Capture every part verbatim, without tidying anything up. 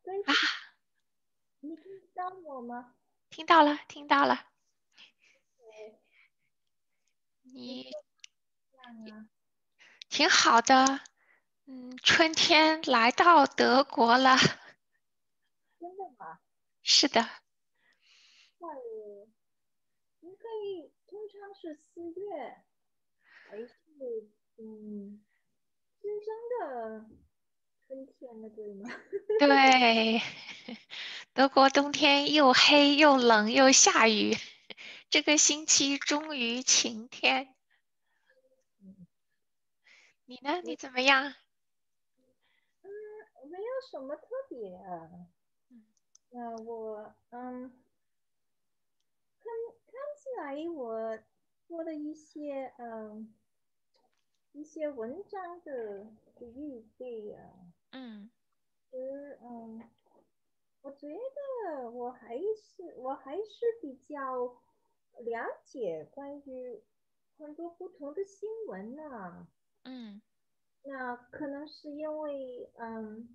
对， 啊， 你听到我吗？ 听到了，听到了。 对，你你这样啊？ 挺好的。嗯，春天来到德国了。 真的吗？ 是的。 快乐，应该通常是四月，还是嗯，真正的春天了，对吗？ 对，德国冬天又黑又冷又下雨，这个星期终于晴天。 嗯， 你呢？你我怎么样？ 嗯没有什么特别啊。那我嗯看看起来我做了一些嗯一些文章的的预备啊， 嗯是嗯，我觉得我还是我还是比较了解关于很多不同的新闻呢、 嗯那可能是因为嗯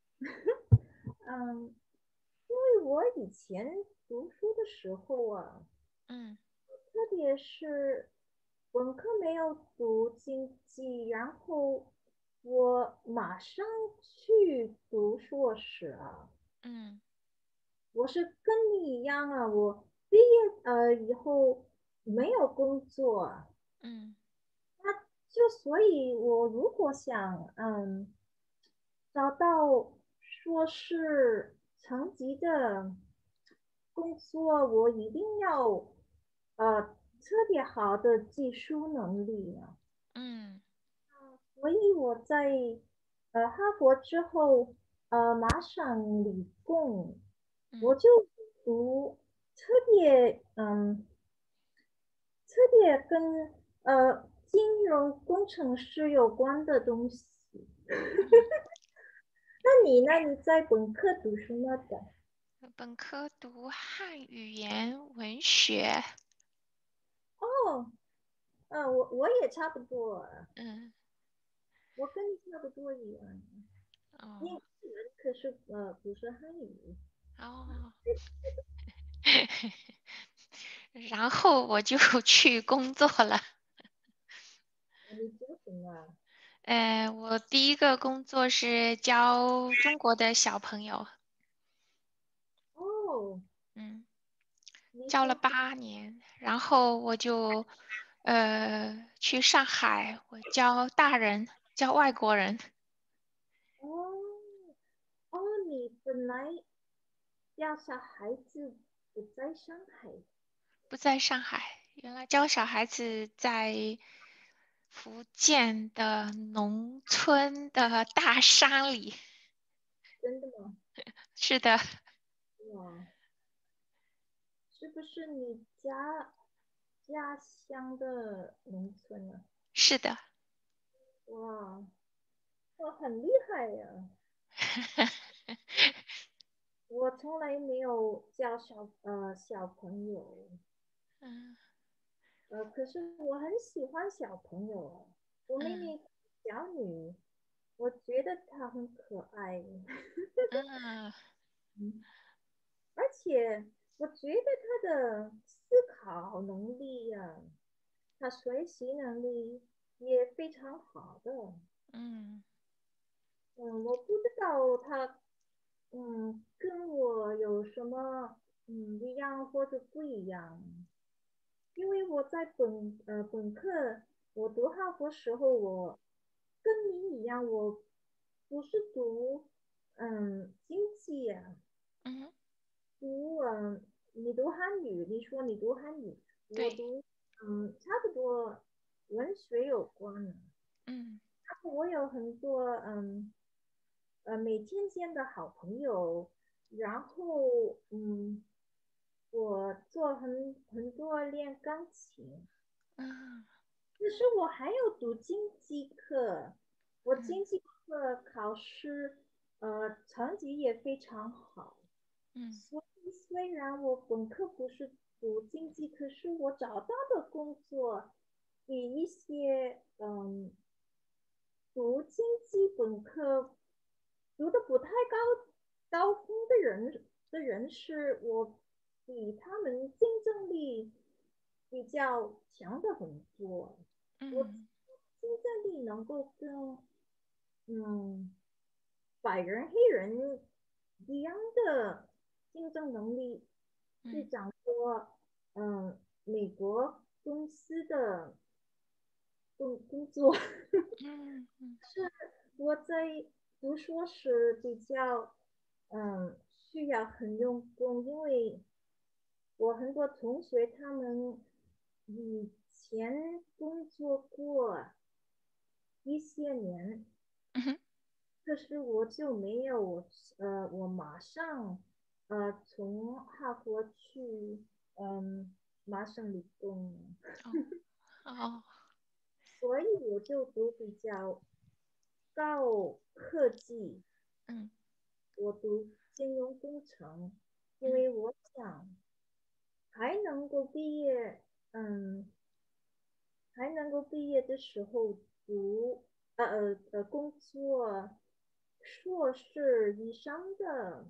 嗯，因为我以前读书的时候啊， 嗯特别是本科没有读经济，然后我马上去读硕士啊。 嗯我是跟你一样啊，我毕业呃以后没有工作啊， 嗯那就所以，我如果想嗯找到硕士层级的工作，我一定要呃特别好的技术能力啊。 嗯所以我在呃哈佛之后，呃马上理工，我嗯就读特别嗯特别跟呃金融工程师有关的东西。 嗯， 那你呢？你在本科读什么的？ 本科读汉语言文学。 哦，呃，我我也差不多， 嗯我跟你差不多一样。英哦文可是呃不是汉语。 哦，然后我就去工作了。 你做什么啊？ 呃，我第一个工作是教中国的小朋友。 哦， 嗯， 你说教了八年，然后我就呃去上海，我教大人，教外国人。 哦哦，你本来要小孩子不在上海， 不在上海，原来教小孩子在福建的农村的大山里。 真的吗？ 是的。 哇，是不是你家家乡的农村啊？ 是的。 哇，哇，很厉害呀！我从来没有教小呃小朋友， 嗯呃，可是我很喜欢小朋友啊。我妹嗯妹小女，我觉得她很可爱。 嗯嗯，而且我觉得她的思考能力呀、她学习能力也非常好的。 嗯嗯，我不知道她嗯跟我有什么嗯一样或者不一样。因为我在本呃本科，我读哈佛时候，我跟你一样，我不是读嗯经济呀、 嗯， 读嗯你读汉语，你说你读汉语，我对。 读嗯差不多文学有关的。 嗯然后我有很多嗯呃每天见的好朋友，然后嗯我做很很多练钢琴。 嗯可是我还有读经济课，我嗯经济课考试呃成绩也非常好， 嗯所以虽然我本科不是读经济，可是我找到的工作比一些嗯读经济本科读的不太高高峰的人的人是我比他们竞争力比较强的很多。我嗯竞争力能够跟嗯白人黑人一样的竞争能力去嗯掌握嗯美国公司的工工作。 嗯嗯是我在读书时比较，嗯，需要很用功，因为我很多同学他们以前工作过一些年， 嗯可是我就没有，我呃，我马上呃从哈佛去，嗯，麻省理工， 哦哦所以我就读比较高科技， 嗯我读金融工程，因嗯为我想还能够毕业，嗯，还能够毕业的时候读，呃呃呃，工作硕士以上的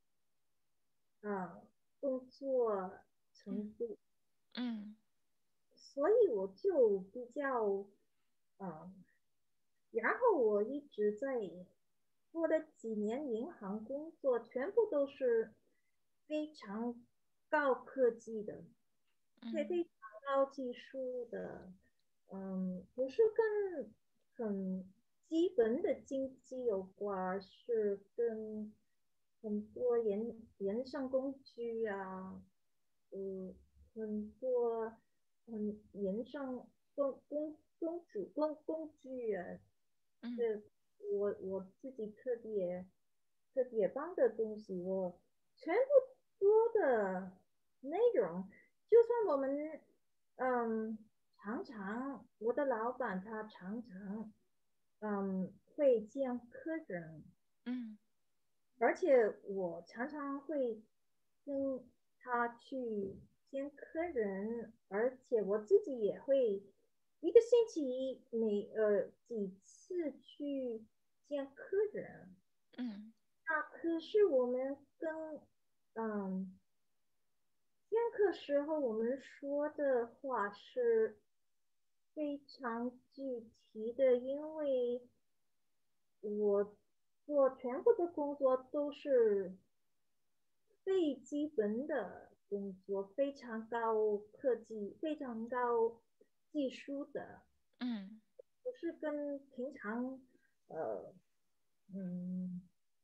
啊工作嗯程度， 嗯所以我就比较，嗯，然后我一直在做的几年银行工作，全部都是非常高科技的，非嗯非常高技术的，嗯，不是跟很基本的经济有关，是跟很多延延伸工具啊，嗯，很多很延伸工工工具工工具啊， 嗯是我我自己特别特别棒的东西，我全部做的内容，就算我们嗯常常我的老板他常常嗯会见客人， 嗯而且我常常会跟他去见客人，而且我自己也会一个星期每呃几次去见客人。 嗯那可是我们跟嗯见客时候我们说的话是非常具体的，因为我做全部的工作都是最基本的工作，非常高科技、非常高技术的， 嗯不是跟平常呃嗯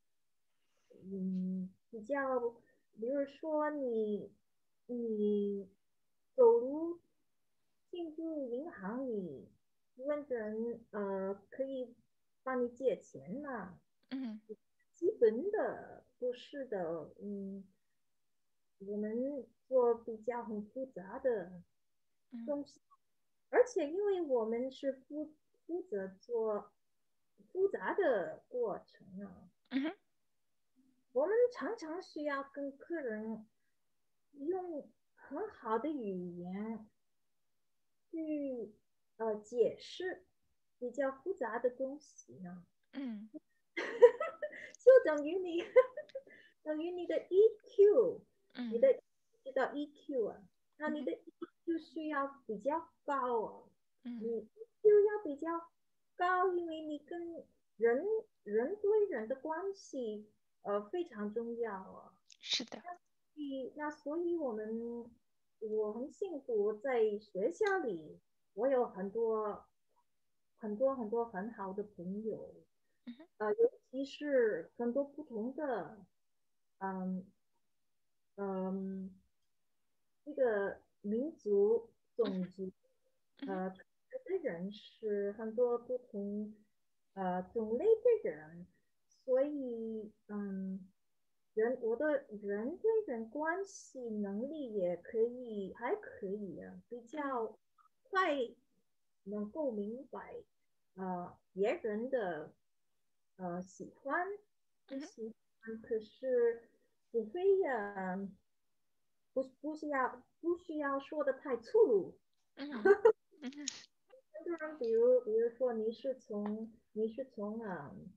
嗯比较，比如说你你走路进入银行里问人呃可以帮你借钱吗？ 嗯基本的不是的，嗯，我们做比较很复杂的嗯东西，而且因为我们是负负责做复杂的过程啊， 嗯我们常常需要跟客人用很好的语言去呃解释比较复杂的东西呢， 嗯就等于你等于你的 E Q，你嗯的知道 E Q 啊，那你的 E Q 需要比较高啊，你嗯 E Q 要比较高，因为你跟人人对人的关系呃非常重要啊。 是的， 那所以我们我很幸福，在学校里我有很多很多很多很好的朋友， 嗯哼呃，尤其是很多不同的嗯嗯这个民族嗯哼种族嗯哼呃的人是很多不同呃种类的人，所以嗯人我的人对人关系能力也可以还可以啊，比嗯较快能够明白呃别人的呃喜欢不嗯哼喜欢，可是不非呀。不不需要不需要说的太粗鲁。 嗯嗯当然，比如比如说你是从你是从啊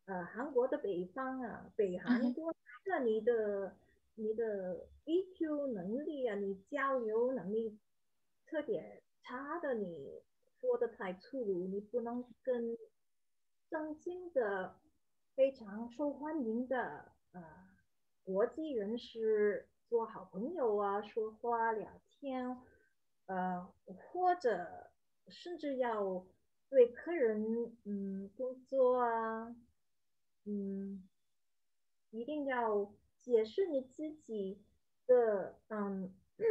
呃韩国的北方啊，北嗯哼韩过来了，你的你的 E Q 能力啊，你交流能力特别差的，你说的太粗鲁，你不能跟正经的、非常受欢迎的呃国际人士做好朋友啊，说话聊天，呃，或者甚至要对客人嗯工作啊，嗯，一定要解释你自己的嗯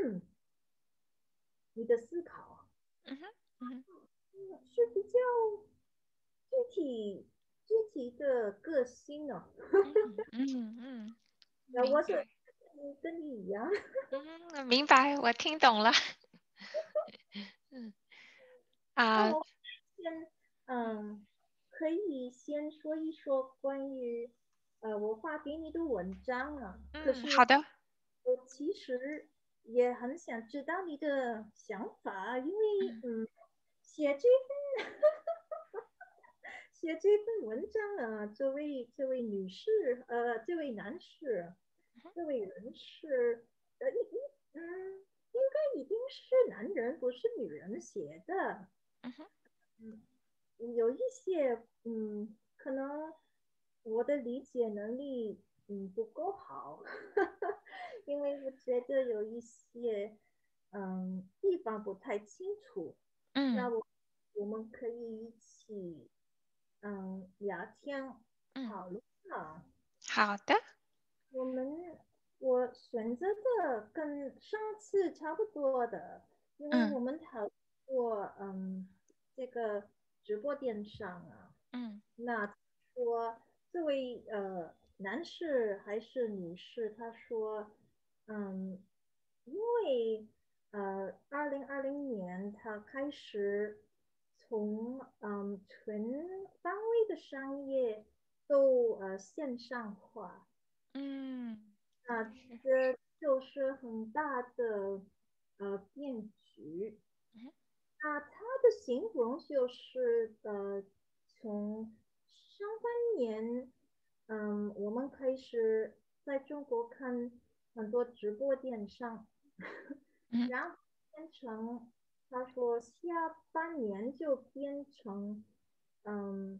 你的思考， 嗯哼嗯哼嗯是比较具体具体的个性哦。 嗯嗯嗯， 呃，我是明白。 嗯跟你一样。 嗯，明白，我听懂了。嗯啊那我先嗯，可以先说一说关于呃我发给你的文章啊。可嗯， 是好的。 我其实也很想知道你的想法，因为嗯嗯，写这写这份文章啊，这位这位女士，呃，这位男士，这位人士，呃，一一嗯，应该一定是男人，不是女人写的。 嗯哼嗯，有一些，嗯，可能我的理解能力，嗯，不够好，因为我觉得有一些，嗯，地方不太清楚。那嗯我我们可以一起，嗯，聊天嗯， 讨论啊。 好的。 我们我选择的跟上次差不多的，因为嗯我们讨论过，嗯，这个直播电商啊， 嗯那说这位呃男士还是女士，他说，嗯，因为呃二零二零年他开始从嗯全方位的商业都呃线上化。 嗯那这就是很大的呃变局。 嗯那它的形容就是呃，从上半年，嗯，我们开始在中国看很多直播电商， 嗯然后变成他说下半年就变成嗯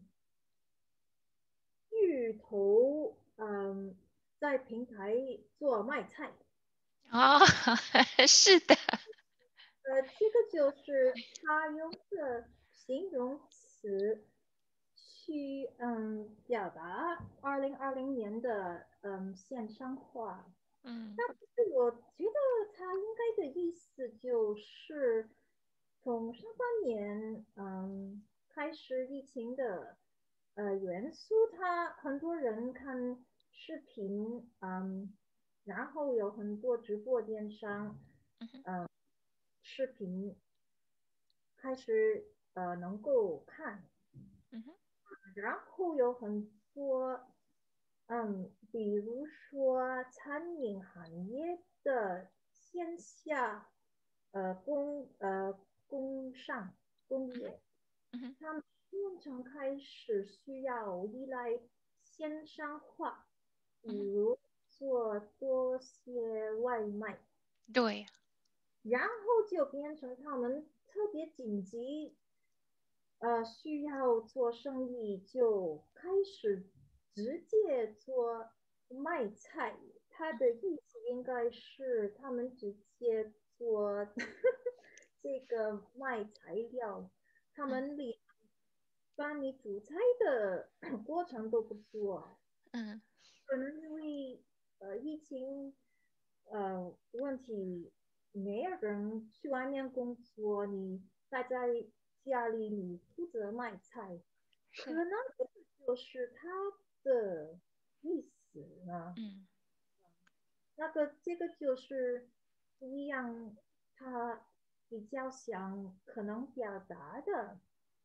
巨头嗯在平台做卖菜。 哦，是的。 呃，这个就是他用的形容词去嗯表达二零二零年的嗯线上化。 嗯但是我觉得他应该的意思就是从上半年嗯开始疫情的呃元素，他很多人看视频，嗯，然后有很多直播电商。 嗯哼呃视频开始呃能够看， 嗯哼然后有很多嗯，比如说餐饮行业的线下呃工呃工商工嗯哼业， 嗯哼， 他们变成开始需要依赖线上化，比嗯哼如做多些外卖。 对。 然后就变成他们特别紧急，呃，需要做生意，就开始直接做卖菜。他的意思应该是他们直接做这个卖材料，他嗯们连帮你煮菜的过程都不做。 嗯可能因为呃疫情呃问题，没有人去外面工作，你待在家里，你负责卖菜，可是。 能这个就是他的意思呢。 嗯那个这个就是不一样，他比较想可能表达的。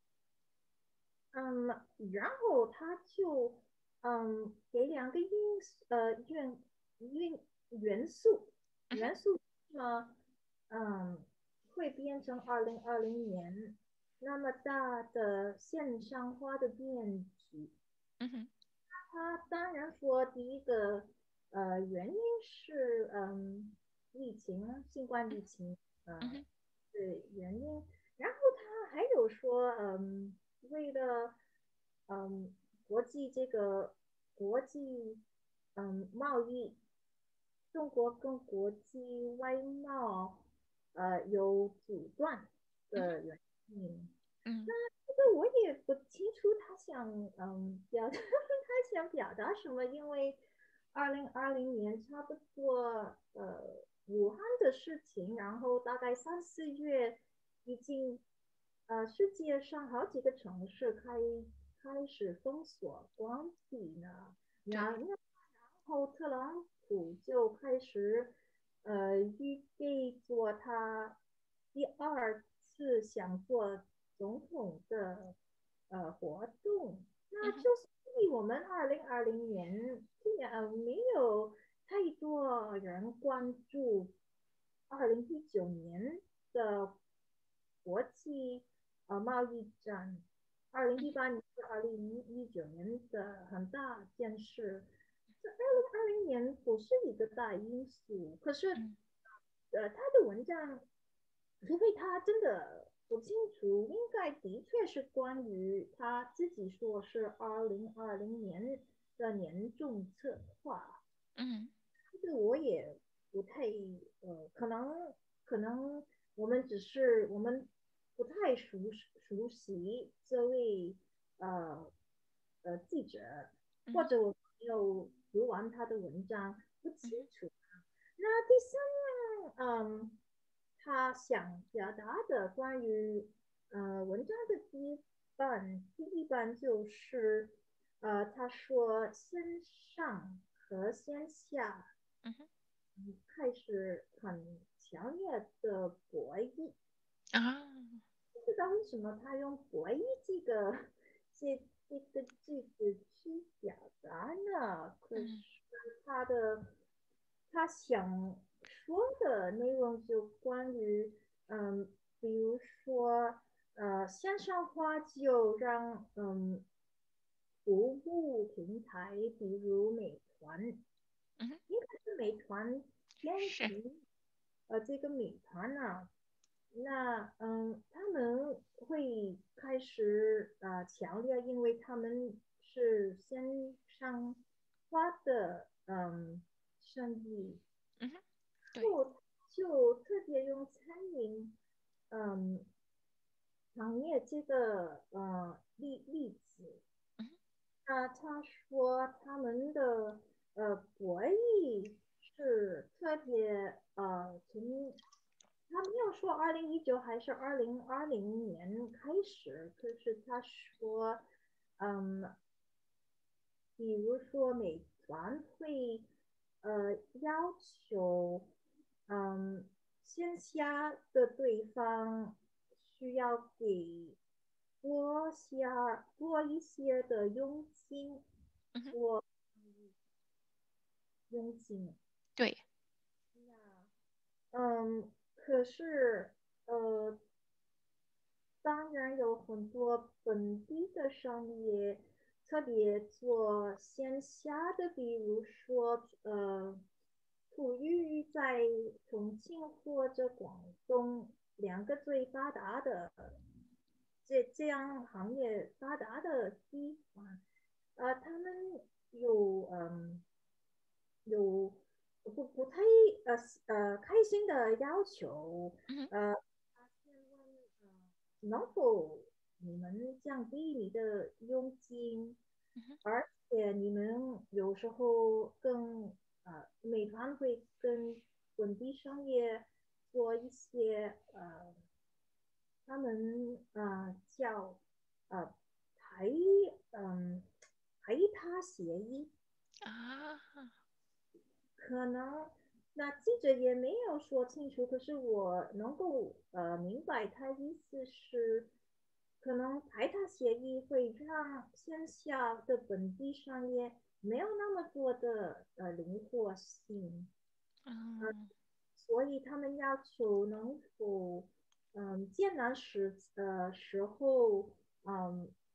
嗯，然后他就嗯给两个因呃元元元素嗯哼元素呢，嗯会变成二零二零年那么大的线上化的变局。 嗯哼他当然说第一个呃原因是嗯疫情，新冠疫情呃嗯的原因，然后他还有说嗯为了嗯国际这个国际嗯贸易，中国跟国际外贸呃有阻断嗯的原因。 嗯这个我也不清楚他想嗯表达他想表达什么，因为二零二零年差不多呃武汉的事情，然后大概三四月已经呃世界上好几个城市开开始封锁关闭呢，然对， 然后特朗普就开始呃预备做他第二次想做总统的呃活动，那嗯就是因为我们二零二零年虽然没有太多人关注二零一九年的国际呃贸易战，二零一八年是二零一九年的很大件事。这二零二零年不是一个大因素，可是嗯呃，他的文章，除非他真的不清楚，应该的确是关于他自己说是二零二零年的年终策划， 嗯这个我也不太呃，可能可能我们只是我们不太熟熟悉这位呃呃记者，或嗯者我没有读完他的文章，不清嗯楚。那第三样，嗯，他想表达的关于呃文章的第一半，第一半就是呃他说线上和线下嗯哼嗯开始很强烈的博弈， 啊， 不知道为什么他用博弈这个这这个句子去表达呢？可是嗯他的他想说的内容就关于嗯，比如说呃线上化就让嗯服务平台，比如美团， 嗯哼应该是美团点是， 评，呃，这个美团啊，那嗯，他们会开始呃强烈，因为他们是线上化的嗯生意， 嗯哼对， 后就特别用餐饮嗯行业这个呃例例子， 嗯哼那他说他们的呃博弈是特别呃从他没有说二零一九还是二零二零年开始，可是他说，嗯，比如说美团会呃要求，嗯，线下的对方需要给多下多一些的佣金嗯哼做佣金。 对， 嗯，可是呃，当然有很多本地的商业，特别做线下的，比如说呃，土玉在重庆或者广东两个最发达的这这样行业发达的地方，呃，他们有嗯有不不太呃呃开心的要求， 嗯哼呃，他先问呃能否你们降低你的佣金， 嗯哼而且你们有时候跟呃美团会跟本地商业做一些呃他们呃叫呃排嗯排他协议， 啊， 可能那记者也没有说清楚，可是我能够呃明白他意思是，可能排他协议会让线下的本地商业没有那么多的呃灵活性，呃， 嗯所以他们要求能否嗯艰难时呃时候嗯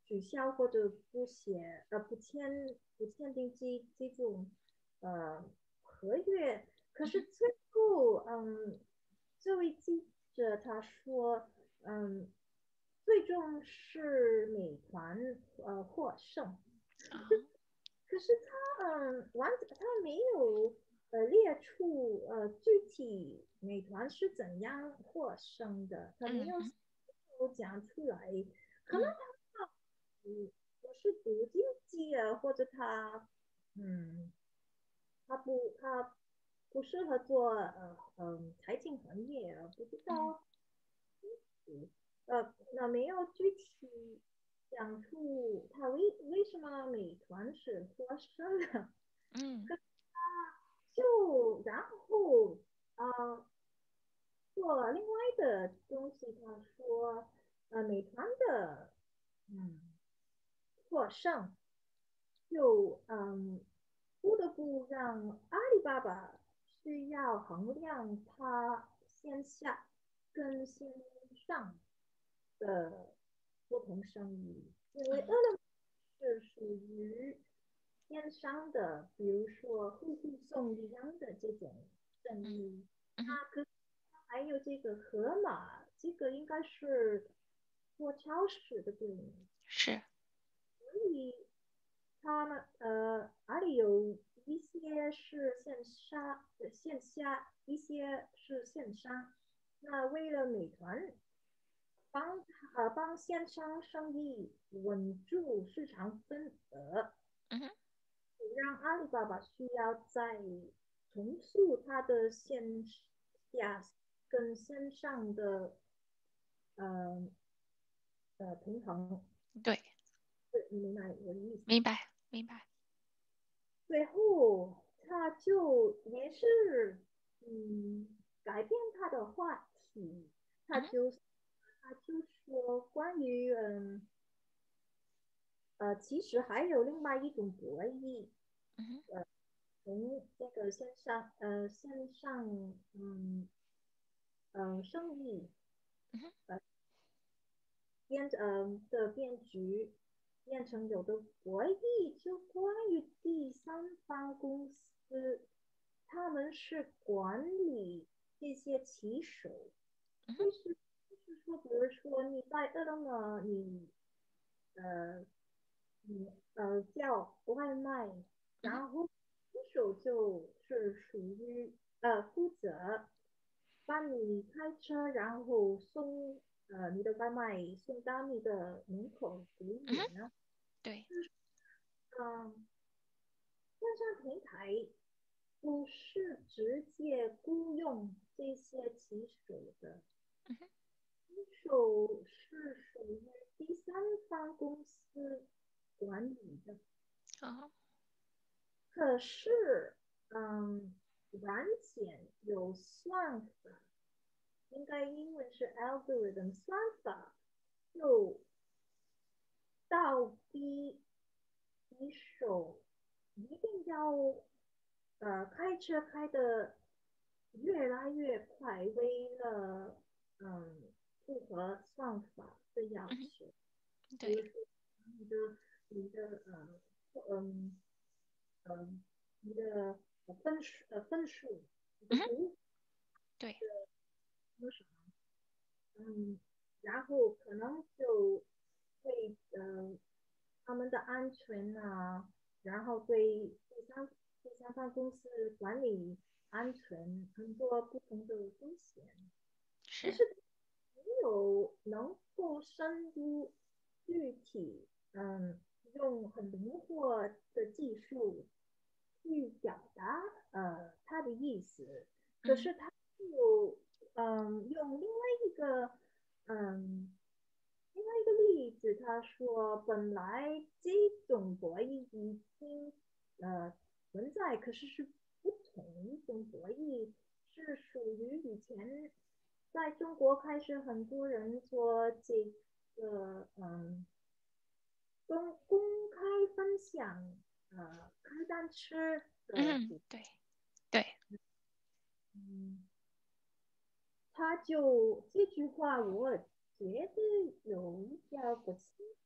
取消或者不写呃不签不签订这这种呃合约。可是嗯最后，嗯，这位记者他说，嗯，最终是美团呃获胜。 啊可是他嗯完他没有呃列出呃具体美团是怎样获胜的，他没有嗯嗯讲出来。可能嗯他嗯不是读经济啊，或者他嗯他不他不适合做呃嗯财经行业啊，不知嗯道。呃那没有具体讲出他为为什么美团是获胜的。 嗯就然后呃做另外的东西，他说呃美团的嗯获胜就嗯不得不让阿里巴巴需要衡量它线下跟线上的不同生意，因为饿啊了么是属于电商的，比如说户户送一样的这种生嗯意。 嗯它跟还有这个盒马，这个应该是做超市的对吗？ 是所以他们呃哪里有一些是线上呃线下，一些是线上。那为了美团帮呃帮线上生意稳住市场份额， 嗯哼让阿里巴巴需要再重塑它的线下跟线上的呃呃平衡。 对， 对，你明白我的意思吗？ 明白明白最后他就也是嗯改变他的话题，他嗯哼就他就说关于嗯呃其实还有另外一种博弈， 嗯哼从这个线上呃线上嗯呃生意嗯哼呃变呃的变局变成有的博弈，就关于第三方公司，他们是管理这些骑手， 嗯哼就是就是说，比如说你在饿了么，你呃你呃叫外卖， 嗯哼然后骑手就是属于呃负责帮你开车，然后送呃你的外卖送到你的门口给嗯哼你呢。 对嗯，线上平台不是直接雇佣这些骑手的， 嗯哼骑手是属于第三方公司管理的。 啊可是，嗯，软件有算法，应该英文是 algorithm 算法，就倒逼骑手一定要呃开车开的越来越快，为了嗯符合算法的要嗯哼求。比如对说你的你的呃嗯嗯你的呃分数呃分数，你的嗯哼读对多少，嗯，然后可能就会呃他们的安全啊，然后对第三第三方公司管理安全很多不同的风险。可是是没有能够深入具体，嗯，用很灵活的技术去表达呃他的意思。可嗯是他又嗯用另外一个嗯另外一个例子，他说本来这种博弈已经呃存在，可是是不同一种博弈，是属于以前在中国开始很多人做这个嗯公公开分享呃开单车的嗯主。 对对嗯，他就这句话我觉得有一点不清楚。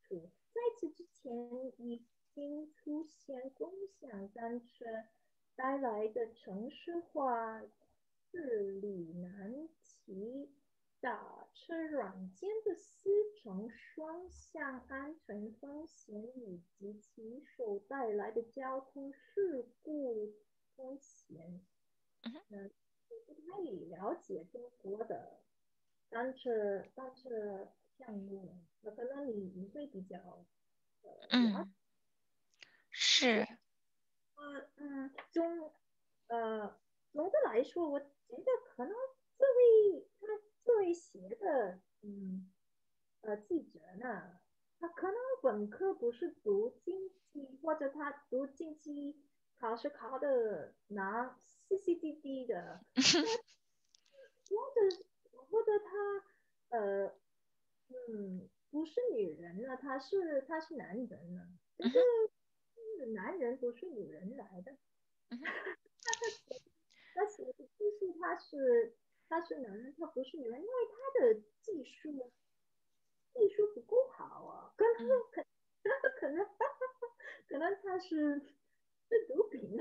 在此之前已经出现共享单车带来的城市化、治理难题、打车软件的四重双向安全风险以及其所带来的交通事故风险。 嗯哼那不太了解中国的单车单车项目，那可能你你会比较呃了嗯，是， 呃嗯中呃总的来说，我觉得可能这位他这位写的嗯呃记者呢，他可能本科不是读经济，或者他读经济考试考的拿 C C D D 的，或者或者他呃嗯不是女人呢，他是他是男人呢，这个嗯哼是男人不是女人来的， 嗯哼他写的就是他是他是男人，他不是女人，因为他的技术技术不够好啊，可能嗯可可能可能他是是毒品，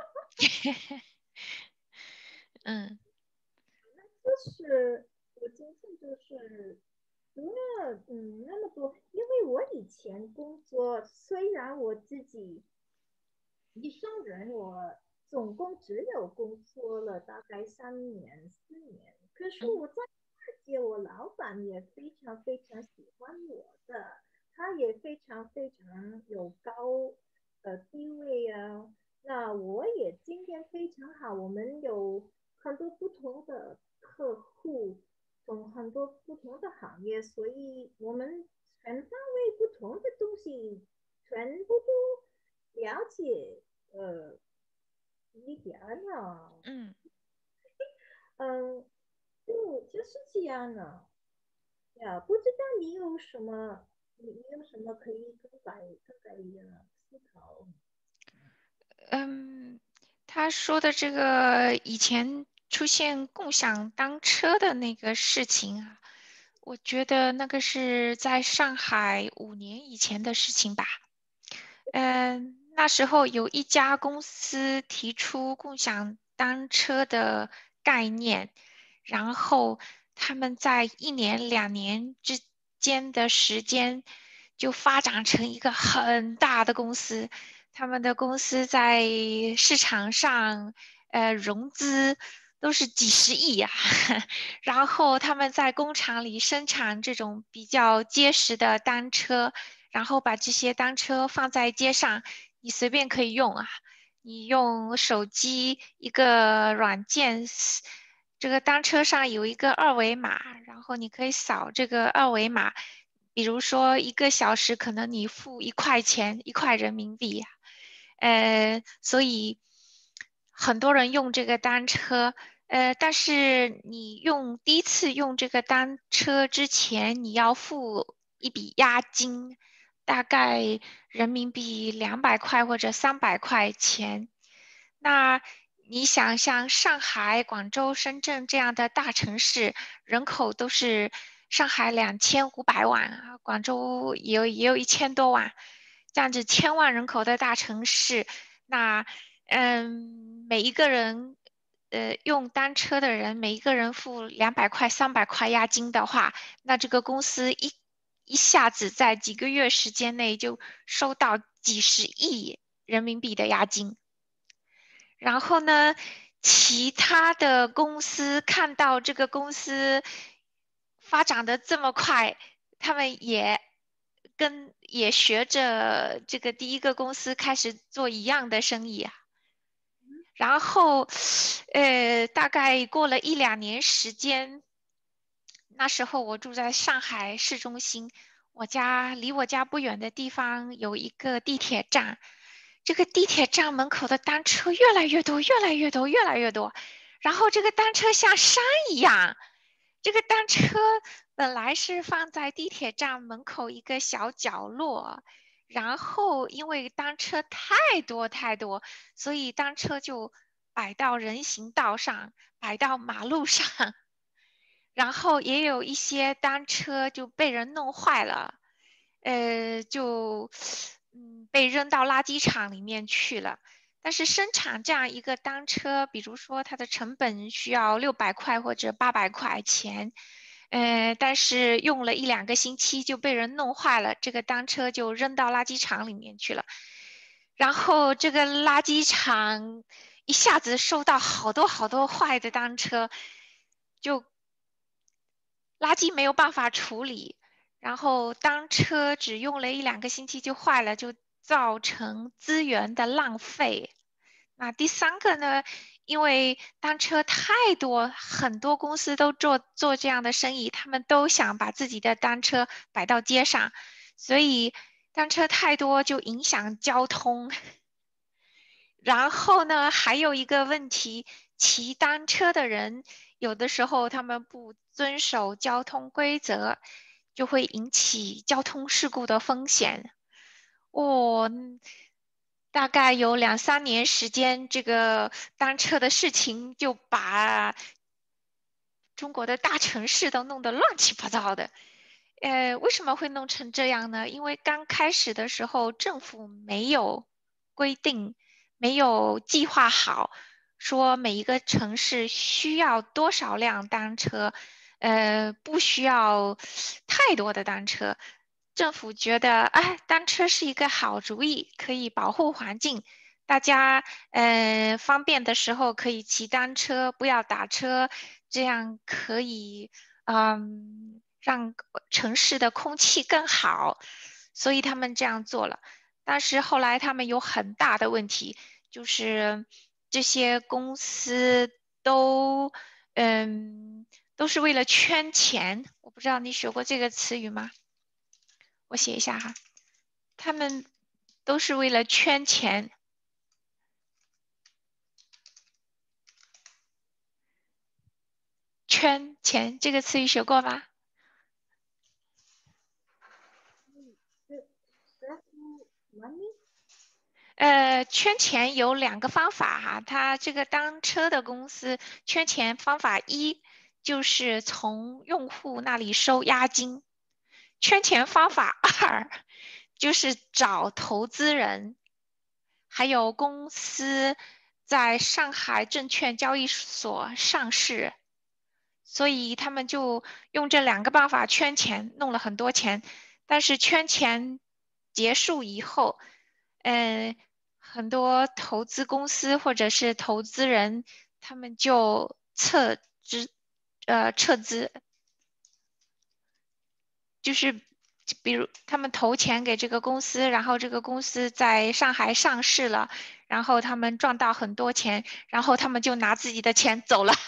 嗯就是我今天就是读了嗯那么多，因为我以前工作虽然我自己一生人我总共只有工作了大概三年四年，可是嗯我在二届我老板也非常非常喜欢我的，他也非常非常有高呃地位啊，那我也经验非常好，我们有很多不同的客户，从很多不同的行业，所以我们全方位不同的东西全部都了解呃一点呢。 嗯。 嗯，就就是这样呢。呀，不知道你有什么，你你有什么可以更改更改的思考？ 嗯，他说的这个以前出现共享单车的那个事情啊，我觉得那个是在上海五年以前的事情吧。嗯，那时候有一家公司提出共享单车的概念，然后他们在一年两年之间的时间就发展成一个很大的公司。他们的公司在市场上，呃，融资都是几十亿呀、然后他们在工厂里生产这种比较结实的单车。然后把这些单车放在街上，你随便可以用啊。你用手机一个软件，这个单车上有一个二维码，然后你可以扫这个二维码。比如说一个小时，可能你付一块钱，一块人民币呀、呃，所以很多人用这个单车，呃，但是你用第一次用这个单车之前，你要付一笔押金，大概人民币两百块或者三百块钱。那你想像上海、广州、深圳这样的大城市，人口都是上海两千五百万啊，广州也有也有一千多万，这样子千万人口的大城市，那嗯，每一个人呃用单车的人，每一个人付两百块、三百块押金的话，那这个公司一一下子在几个月时间内就收到几十亿人民币的押金。然后呢，其他的公司看到这个公司发展的这么快，他们也跟也学着这个第一个公司开始做一样的生意啊。然后，呃，大概过了一两年时间，那时候我住在上海市中心，我家离我家不远的地方有一个地铁站，这个地铁站门口的单车越来越多，越来越多，越来越多。然后这个单车像山一样，这个单车本来是放在地铁站门口一个小角落，然后因为单车太多太多，所以单车就摆到人行道上，摆到马路上。然后也有一些单车就被人弄坏了， 呃，就嗯被扔到垃圾场里面去了。但是生产这样一个单车，比如说它的成本需要六百块或者八百块钱，呃，但是用了一两个星期就被人弄坏了，这个单车就扔到垃圾场里面去了。然后这个垃圾场一下子收到好多好多坏的单车，就垃圾没有办法处理，然后单车只用了一两个星期就坏了，就造成资源的浪费。那第三个呢，因为单车太多，很多公司都做做这样的生意，他们都想把自己的单车摆到街上，所以单车太多就影响交通。然后呢，还有一个问题，骑单车的人有的时候他们不遵守交通规则，就会引起交通事故的风险。哦，大概有两三年时间，这个单车的事情就把中国的大城市都弄得乱七八糟的。呃，为什么会弄成这样呢？因为刚开始的时候，政府没有规定，没有计划好，说每一个城市需要多少辆单车，呃，不需要太多的单车。政府觉得，哎，单车是一个好主意，可以保护环境，大家呃方便的时候可以骑单车，不要打车，这样可以嗯让城市的空气更好，所以他们这样做了。但是后来他们有很大的问题，就是这些公司都嗯都是为了圈钱。我不知道你学过这个词语吗？我写一下哈，他们都是为了圈钱。圈钱这个词语学过吗？ 是是 money？ 呃，圈钱有两个方法哈，它这个单车的公司圈钱方法一就是从用户那里收押金，圈钱方法二就是找投资人，还有公司在上海证券交易所上市，所以他们就用这两个办法圈钱，弄了很多钱。但是圈钱结束以后，呃，很多投资公司或者是投资人，他们就撤资，呃，撤资，就是比如他们投钱给这个公司，然后这个公司在上海上市了，然后他们赚到很多钱，然后他们就拿自己的钱走了。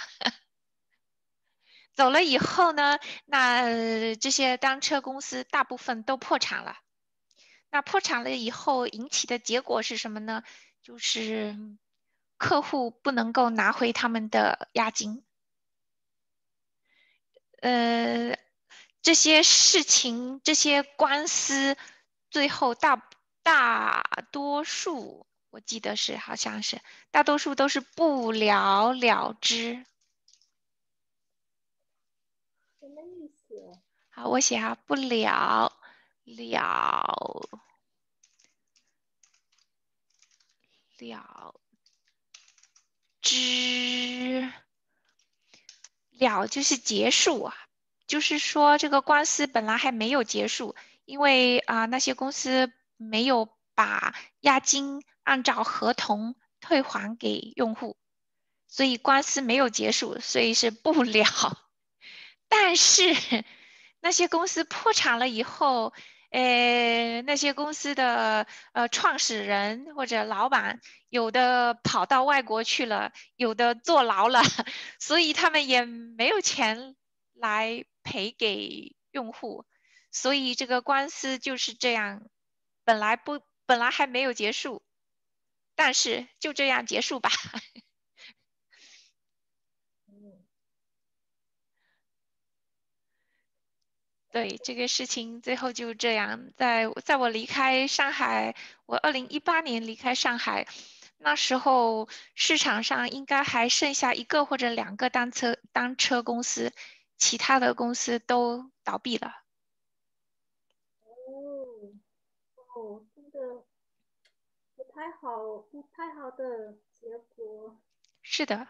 走了以后呢，那呃这些单车公司大部分都破产了。那破产了以后引起的结果是什么呢？就是客户不能够拿回他们的押金。呃，这些事情、这些官司，最后大大多数，我记得是好像是大多数都是不了了之。 什么意思？ 好，我写下不了了了之。了就是结束啊，就是说这个官司本来还没有结束，因为啊、那些公司没有把押金按照合同退还给用户，所以官司没有结束，所以是不了。但是那些公司破产了以后，呃，那些公司的呃创始人或者老板，有的跑到外国去了，有的坐牢了，所以他们也没有钱来赔给用户，所以这个官司就是这样，本来不，本来还没有结束，但是就这样结束吧。 嗯， 对，这个事情最后就这样，在在我离开上海，我二零一八年离开上海，那时候市场上应该还剩下一个或者两个单车单车公司，其他的公司都倒闭了。 太好，不太好的结果。 是的。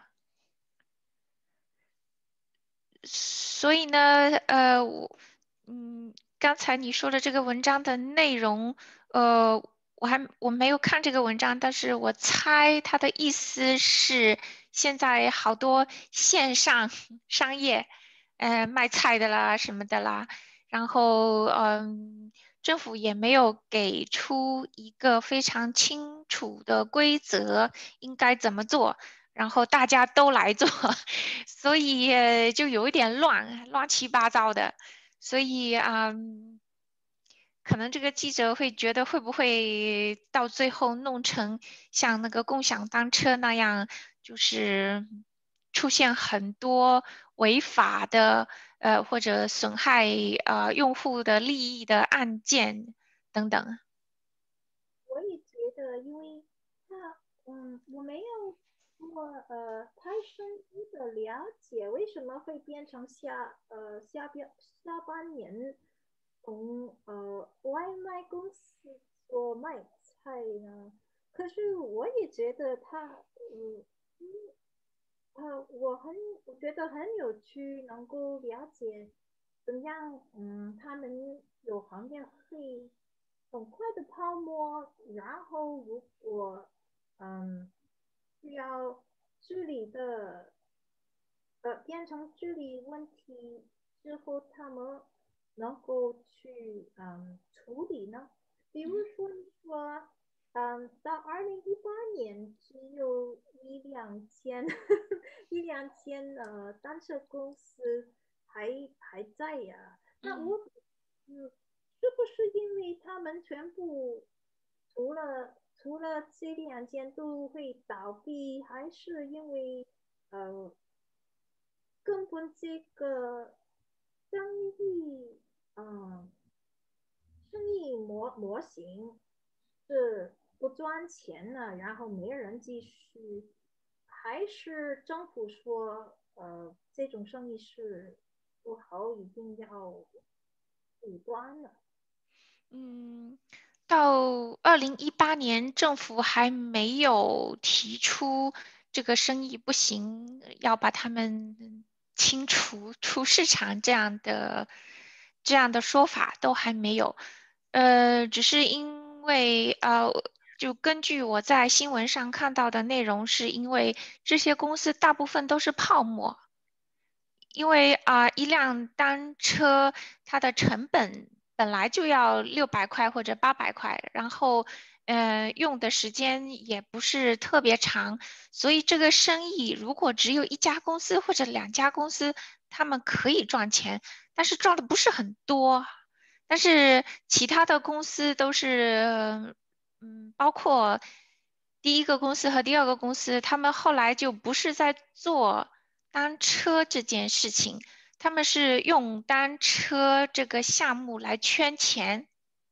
所以呢，呃，我，嗯，刚才你说的这个文章的内容，呃，我还我没有看这个文章，但是我猜它的意思是，现在好多线上商业，呃，卖菜的啦，什么的啦，然后，嗯，政府也没有给出一个非常清楚的规则，应该怎么做。然后大家都来做，所以呃就有一点乱，乱七八糟的。所以啊，嗯可能这个记者会觉得会不会到最后弄成像那个共享单车那样，就是出现很多违法的呃或者损害呃用户的利益的案件等等。 我也觉得，因为他，嗯，我没有过呃太深入的了解，为什么会变成下呃下边下半年从呃外卖公司做卖菜呢？可是我也觉得他，嗯嗯呃，我很我觉得很有趣，能够了解怎样，嗯，他们有行业会很快的泡沫，然后如果嗯需要治理的呃变成治理问题之后，他们能够去嗯处理呢？比如嗯说你说，嗯，到二零一八年只有一两千一两千呃单车公司还还在呀、那嗯。 我嗯是不是因为他们全部除了除了这两间都会倒闭，还是因为呃根本这个生意嗯生意模模型是不赚钱了，然后没人继续，还是政府说呃这种生意是不好，一定要阻断了？ 嗯，到二零一八年，政府还没有提出这个生意不行，要把他们清除出市场这样的这样的说法都还没有。呃，只是因为呃，就根据我在新闻上看到的内容，是因为这些公司大部分都是泡沫。因为啊、一辆单车它的成本本来就要六百块或者八百块，然后呃用的时间也不是特别长，所以这个生意如果只有一家公司或者两家公司，他们可以赚钱，但是赚的不是很多。但是其他的公司都是，嗯，包括第一个公司和第二个公司，他们后来就不是在做单车这件事情，他们是用单车这个项目来圈钱，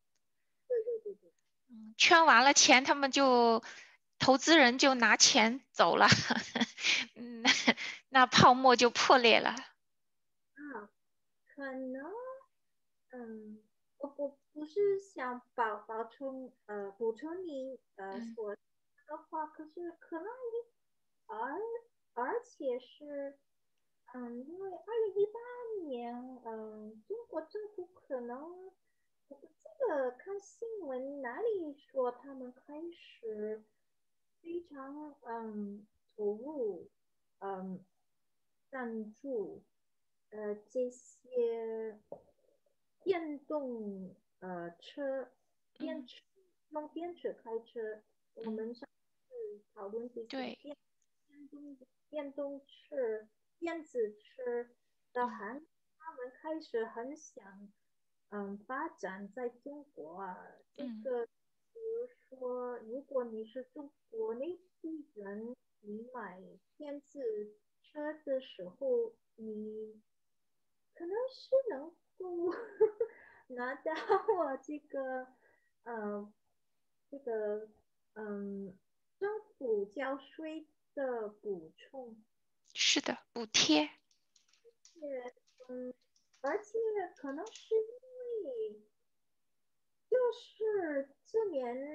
嗯圈完了钱，他们就投资人就拿钱走了，嗯，那泡沫就破裂了。 啊，可能嗯，我我不是想保保充呃补充你呃嗯所的话，可是可能你而而且是嗯，因为二零一八年嗯中国政府可能我不记得看新闻哪里说他们开始非常嗯投入嗯赞助呃这些电动呃车，电嗯池用电池开车，我嗯， 们上次讨论这些对， 电电动电动车、电子车的嗯韩，他们开始很想嗯发展在中国啊，这嗯个比如说，如果你是中国内地人，你买电子车的时候，你可能是能够拿到我这个呃这个嗯政府交税的补充， 是的，补贴， 也嗯，而且可能是因为就是这年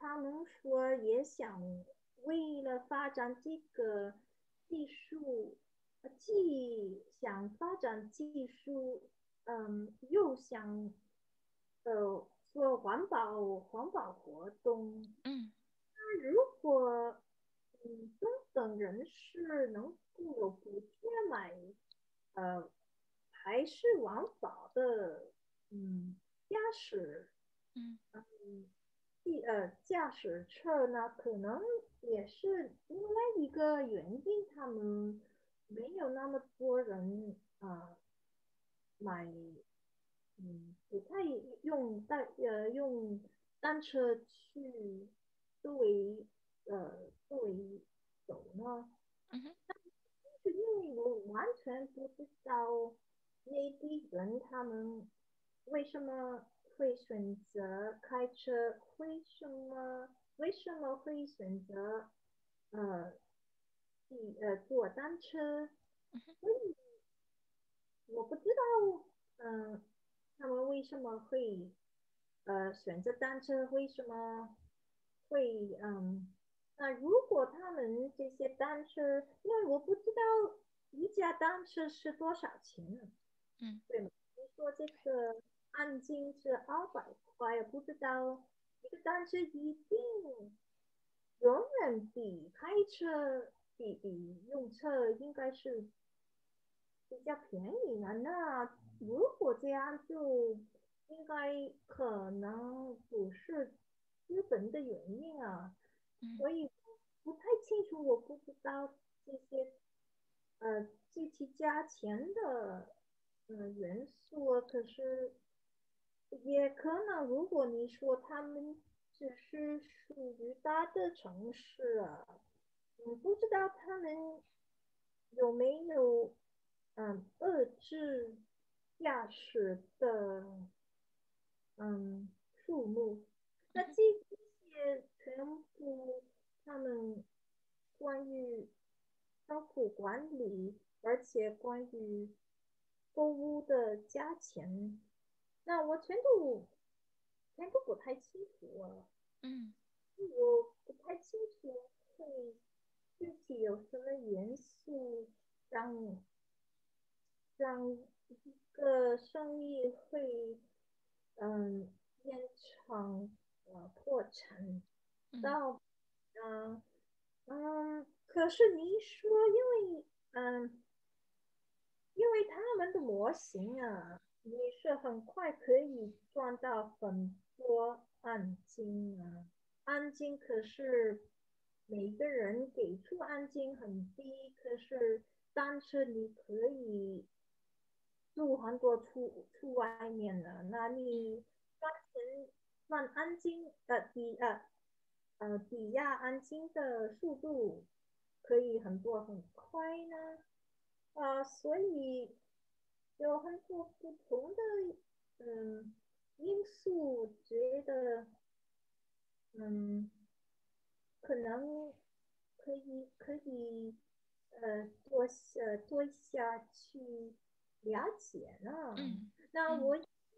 他们说也想为了发展这个技术，呃既想发展技术，嗯，又想呃做环保环保活动。 嗯那如果嗯中等人士能够有补贴买呃还是环保的嗯驾驶嗯嗯第呃驾驶车呢，可能也是另外一个原因，他们没有那么多人啊、呃买，嗯，不太用单呃用单车去作为呃作为走呢。 嗯哼是因为我完全不知道内地人他们为什么会选择开车，为什么为什么会选择呃骑呃坐单车，所以我不知道嗯、呃他们为什么会呃选择单车，为什么会嗯。那如果他们这些单车，因为我不知道一架单车是多少钱呢？ 嗯对吗？你说这个按斤是二百块，也不知道一个单车一定永远比开车比比用车应该是比较便宜的。那如果这样，就应该可能不是资本的原因啊， 嗯所以不太清楚，我不知道这些呃具体价钱的呃元素，可是也可能，如果你说他们只是属于大的城市啊，嗯，不知道他们有没有嗯遏制驾驶的嗯数目。那这这些全部他们关于包括管理，而且关于购物的价钱，那我全都全都不太清楚啊。 嗯我不太清楚会具体有什么元素让让一个生意会嗯变成呃破产嗯到嗯嗯，可是你说因为嗯因为他们的模型啊，你是很快可以赚到很多按金啊。按金可是每个人给出按金很低，可是但是你可以住很多出出外面的，那你赚钱赚按金呃抵呃呃抵押按金的速度可以很多很快呢。啊，所以有很多不同的嗯因素，觉得嗯可能可以可以呃多呃多下去了解呢。 嗯嗯那我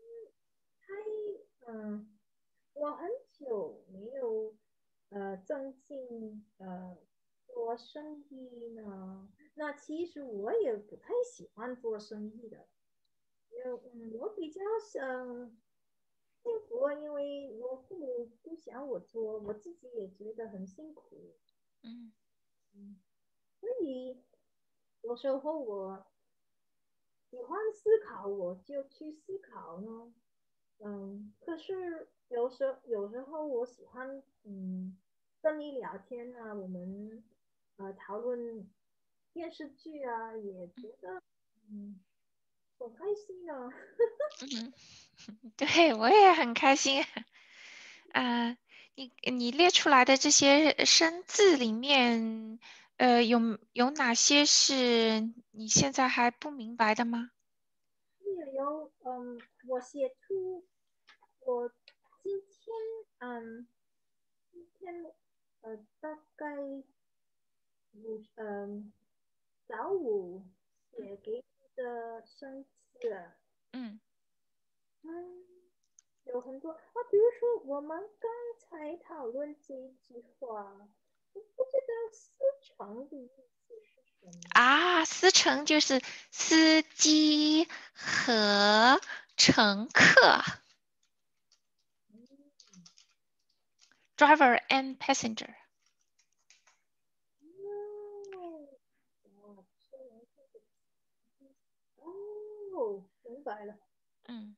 猜嗯，我很久没有呃增进呃做生意呢。那其实我也不太喜欢做生意的，因为嗯，我比较想幸福，因为我父母不想我做，我自己也觉得很辛苦， 嗯嗯，所以有时候我喜欢思考，我就去思考呢。嗯，可是有时有时候我喜欢嗯跟你聊天啊，我们呃讨论电视剧啊，也觉得嗯很开心呢。 嗯，对，我也很开心。啊，你你列出来的这些生字里面，呃，有有哪些是你现在还不明白的吗？ 也有嗯，我写出我今天嗯今天呃大概五嗯早午写给你的生字， 嗯嗯。 有很多啊，比如说我们刚才讨论这一句话，我不知道思成的意思是什么。 啊，司乘就是司机和乘客，driver and passenger。 哦，哦，这样这个哦，明白了。 嗯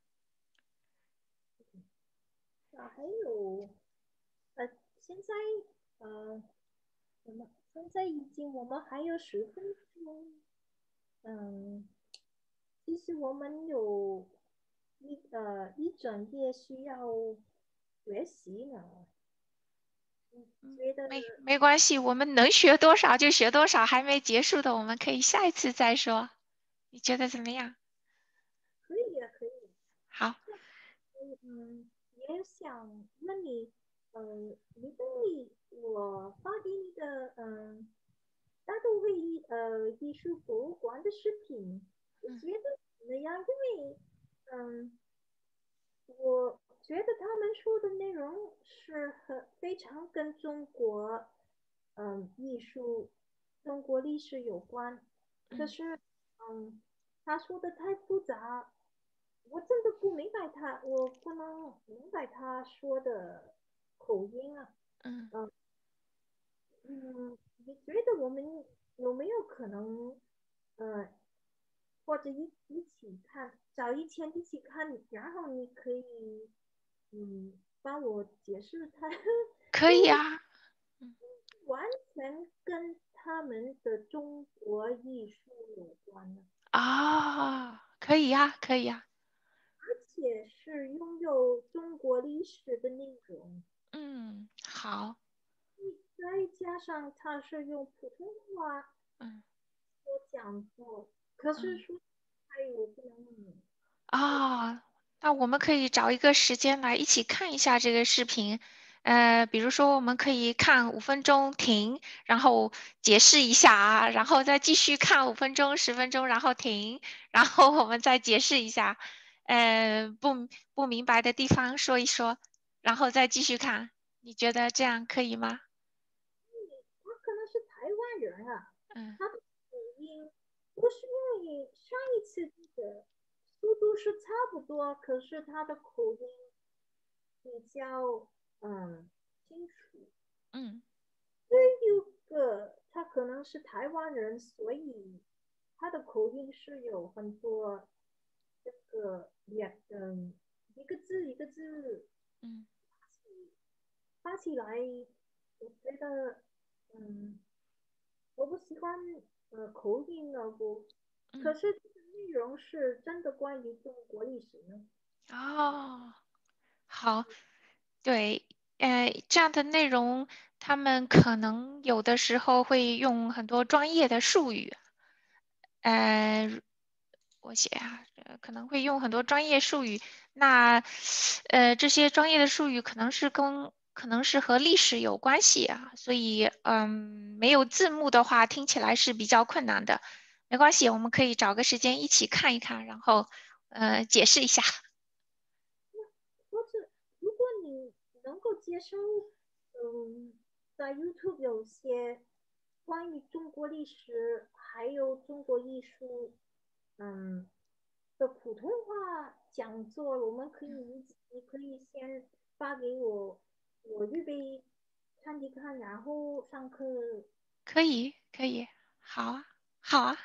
啊，还有呃，现在呃，我们现在已经我们还有十分钟，嗯，其实我们有一呃一整夜需要学习呢。你嗯， 觉得没没关系，我们能学多少就学多少，还没结束的，我们可以下一次再说。你觉得怎么样？ 可以啊？可以。 好， 嗯，也想问你，呃，你对我发给你的，嗯，大都会艺呃艺术博物馆的视频，你嗯觉得怎么样？因为，嗯，我觉得他们说的内容是很非常跟中国，嗯，艺术、中国历史有关，可嗯是，嗯，他说的太复杂，我真的不明白他，我不能明白他说的口音啊。 嗯。 嗯嗯，你觉得我们有没有可能，呃，或者一一起看，找一天一起看，然后你可以，嗯，帮我解释他， 可以啊。嗯完全跟他们的中国艺术有关呢， 啊，可以呀，可以呀。 而且是拥有中国历史的内容。 嗯，好。 再加上他是用普通话嗯说讲座，可是嗯。 说泰语我不能。 啊，那我们可以找一个时间来一起看一下这个视频。呃，比如说我们可以看五分钟停，然后解释一下啊，然后再继续看五分钟、十分钟，然后停，然后我们再解释一下，呃，不不明白的地方说一说，然后再继续看。你觉得这样可以吗？ 他可能是台湾人啊， 嗯他的口音不是因为上一次这个速度是差不多，可是他的口音比较嗯清楚。 嗯有个他可能是台湾人，所以他的口音是有很多这个两嗯一个字一个字嗯发起来，我觉得嗯我不喜欢呃口音呢，我可嗯。 是这个内容是真的关于中国历史呢。 哦，好。对，呃，这样的内容，他们可能有的时候会用很多专业的术语，呃，我写啊，呃可能会用很多专业术语。那，呃，这些专业的术语可能是跟可能是和历史有关系啊，所以，嗯，没有字幕的话，听起来是比较困难的。没关系，我们可以找个时间一起看一看，然后，呃，解释一下。 或者如果你能够接受，嗯，在 YouTube 有些关于中国历史还有中国艺术，嗯的普通话讲座，我们可以一起，你可以先发给我，我预备看一看，然后上课。 可以，可以，好啊，好啊，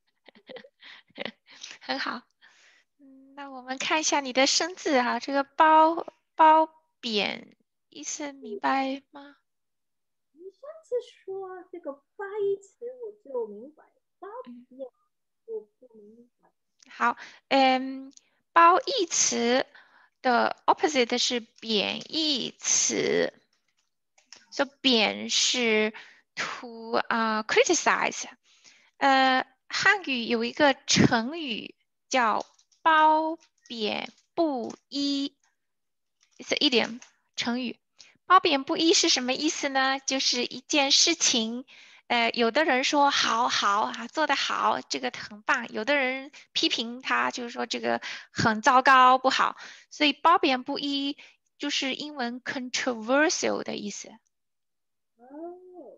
很好。嗯，那我们看一下你的生字啊，这个褒褒贬意思明白吗？ 你上次说这个发音词我就明白，发嗯， 音我不明白。 好。嗯，褒义词的 opposite 是贬义词，so 贬是 to 啊、criticize。呃，汉语有一个成语叫褒贬不一，is a idiom 成语。褒贬不一是什么意思呢？就是一件事情， 呃，有的人说好好啊，做得好，这个很棒；有的人批评他，就是说这个很糟糕，不好。所以褒贬不一就是英文 controversial 的意思。 哦，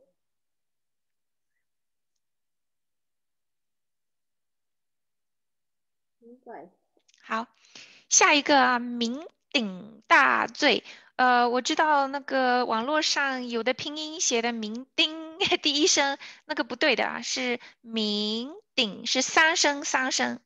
明白。 好，下一个啊，酩酊大醉。呃，我知道那个网络上有的拼音写的酩酊第一声，那个不对的啊，是酩酊是三声三声。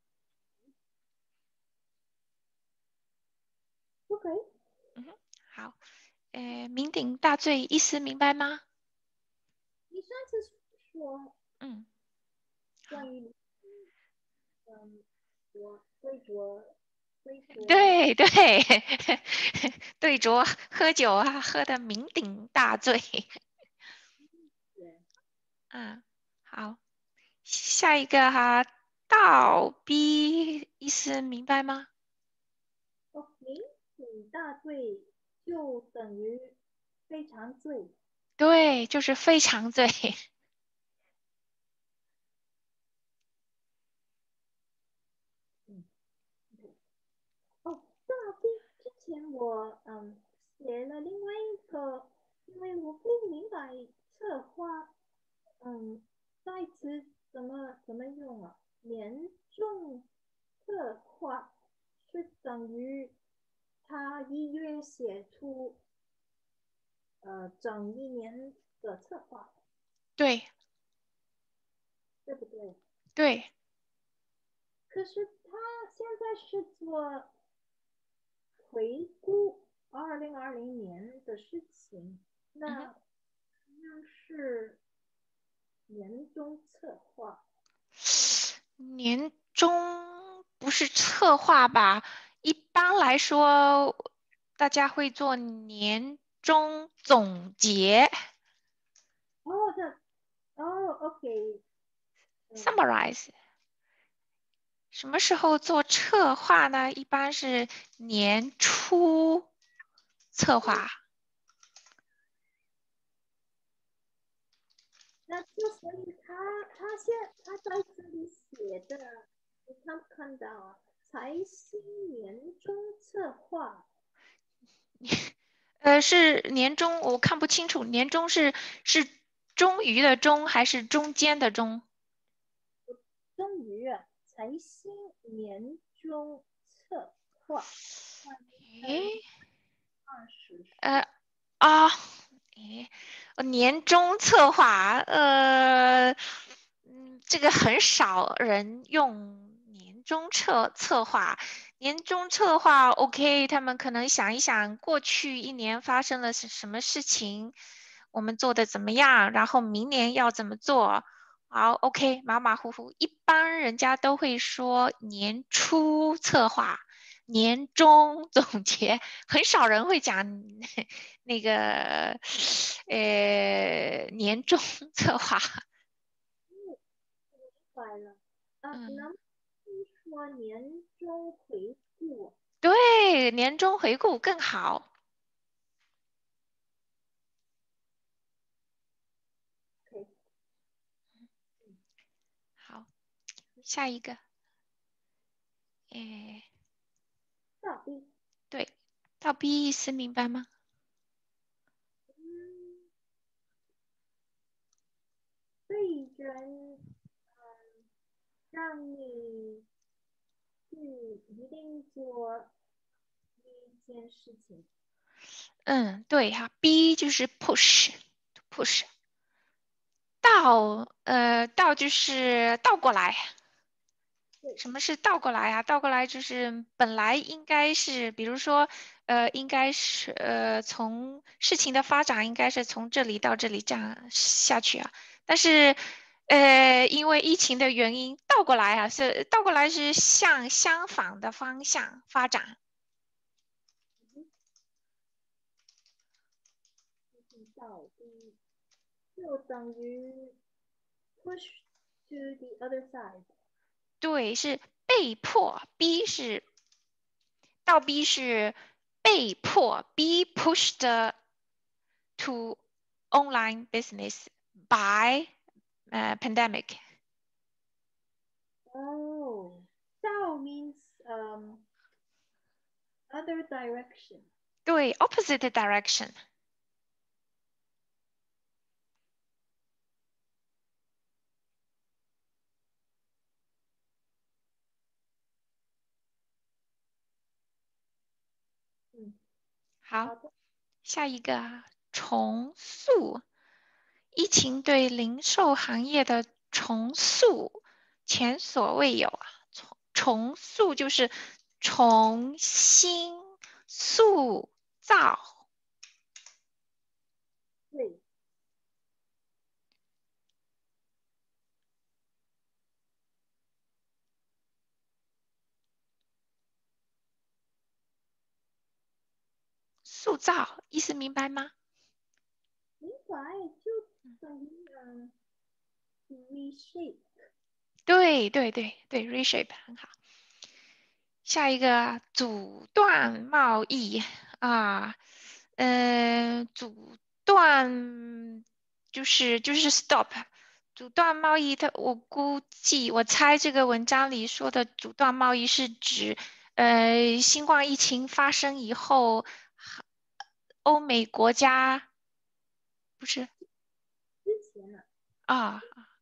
OK， 嗯哼，好，呃，酩酊大醉意思明白吗？ 你上次说嗯，好， 关于嗯，我对酌对酌对对，对酌喝酒啊，喝的酩酊大醉。 学嗯，好，下一个哈，倒逼意思明白吗？ 哦，酩酊大醉就等于非常醉。 对，就是非常醉。 嗯，哦，大病之前我嗯写了另外一个，因为我不明白策划，嗯，代词怎么怎么用啊？年终策划是等于他一月写出呃整一年的策划， 对对不对？ 对， 可是他现在是做回顾二零二零年的事情， 嗯哼， 那那是年终策划。 年终不是策划吧？一般来说，大家会做年终总结哦，这哦，OK，嗯， （summarize）。什么时候做策划呢？一般是年初策划。 那就所以他他现他在这里写的，你看不看到啊？财新年终策划， 呃，是年终，我看不清楚，年终是是终于的终还是中间的中？ 终于啊，财新年终策划，二零诶， 二十呃是啊，诶，呃年终策划，呃，嗯，这个很少人用年终策策划。年终策划，OK，他们可能想一想过去一年发生了什什么事情，我们做的怎么样，然后明年要怎么做。好，OK，马马虎虎，一般人家都会说年初策划。年终总结，很少人会讲那个呃年终策划。 快了啊， 嗯， 能说年终回顾对，年终回顾更好。 ，OK， 好，下一个，诶， 大逼， 对，倒逼意思明白吗？ 嗯，对人让你去一定做一件事情， 嗯，对哈，逼就是 push，push，倒呃倒就是倒过来。 对， 什么是倒过来啊？倒过来就是本来应该是，比如说，呃，应该是呃，从事情的发展应该是从这里到这里这样下去啊，但是，呃，因为疫情的原因，倒过来啊，是倒过来是向相反的方向发展。 倒逼就等于 push to the other side， 对，是被迫，逼是倒逼是被迫，be pushed to online business。 by 呃 pandemic。 Oh, Dao means um other direction. 对，opposite direction。 嗯， 好， 好的。 下一个啊，重塑。疫情对零售行业的重塑前所未有啊！重重塑就是重新塑造， 对， 塑造意思明白吗？ 明白就等于嗯 reshape。 对对对对，reshape 很好。下一个啊阻断贸易啊，呃，阻断就是就是 stop，阻断贸易它，我估计我猜这个文章里说的阻断贸易是指，呃，新冠疫情发生以后，欧美国家不是之前呢， 啊，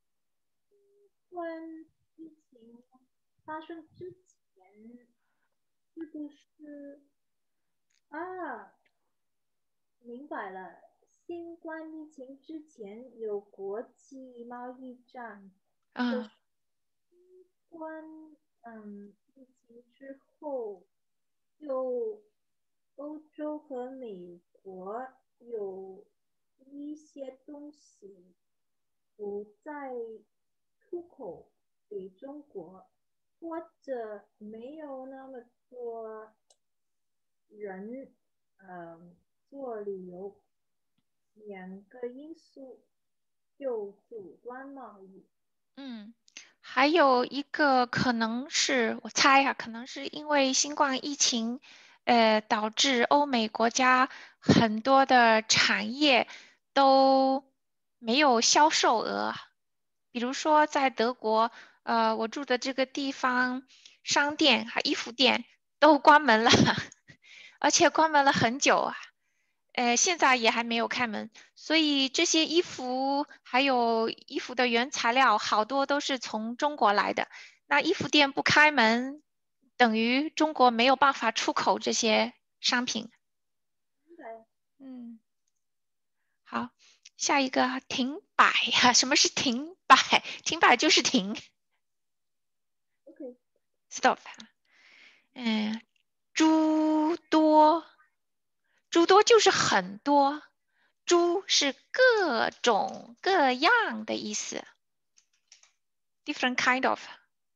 关疫情发生之前，是不是啊？明白了，新冠疫情之前有国际贸易战，可嗯是新冠嗯疫情之后，就欧洲和美国有一些东西不再出口给中国，或者没有那么多人嗯做旅游，两个因素就阻断贸易。 嗯。还有一个可能是我猜啊，可能是因为新冠疫情，呃，导致欧美国家很多的产业都没有销售额。比如说在德国，呃，我住的这个地方，商店还衣服店都关门了，而且关门了很久啊。呃，现在也还没有开门，所以这些衣服还有衣服的原材料，好多都是从中国来的。那衣服店不开门，等于中国没有办法出口这些商品。 对嗯，好，下一个停摆哈，什么是停摆？停摆就是停 ，OK， ，stop。嗯，诸多，诸多就是很多，诸是各种各样的意思，different kind of。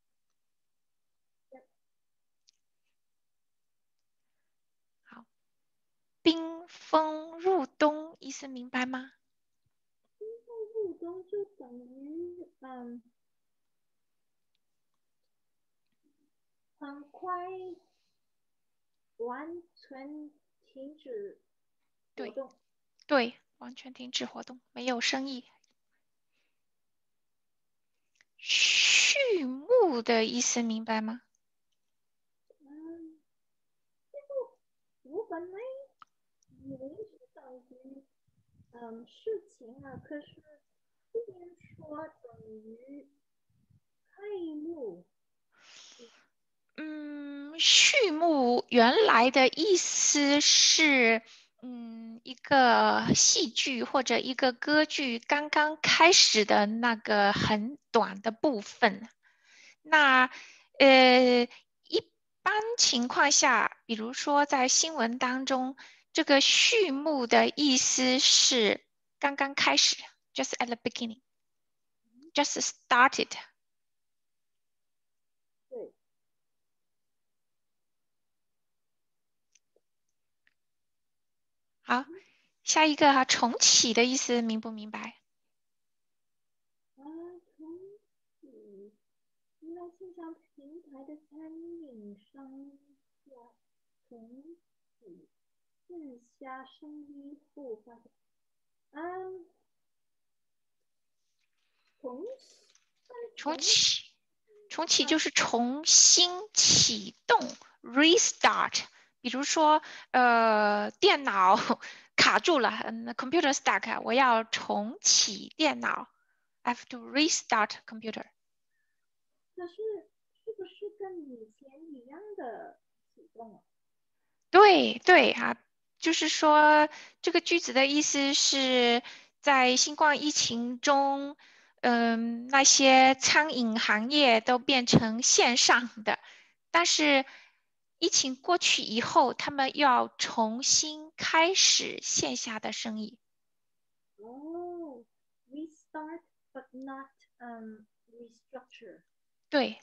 好，冰封入冬，意思明白吗？ 入冬就等于嗯很快完全停止活对动。 对，完全停止活动，没有生意。畜牧的意思明白吗？ 嗯，我本来以为是等于嗯事情啊，可是这边说等于开幕。 嗯，畜牧原来的意思是，嗯，一个戏剧或者一个歌剧刚刚开始的那个很短的部分。那，呃，一般情况下，比如说在新闻当中，这个序幕的意思是刚刚开始，just at the beginning，just started。 对， 好，下一个哈，重启的意思明不明白？ 啊，重启，因为线上平台的餐饮商家重启线下生意后发展。嗯， 重启，但重重启，重启啊， 就是重新启动 （restart）。比如说，呃，电脑卡住了，嗯，computer stuck，我要重启电脑，I have to restart computer。 可是是不是跟以前一样的启动啊？ 对对啊，就是说这个句子的意思是在新冠疫情中，嗯，那些餐饮行业都变成线上的，但是疫情过去以后，他们又要重新开始线下的生意。 哦，restart but not um restructure， 对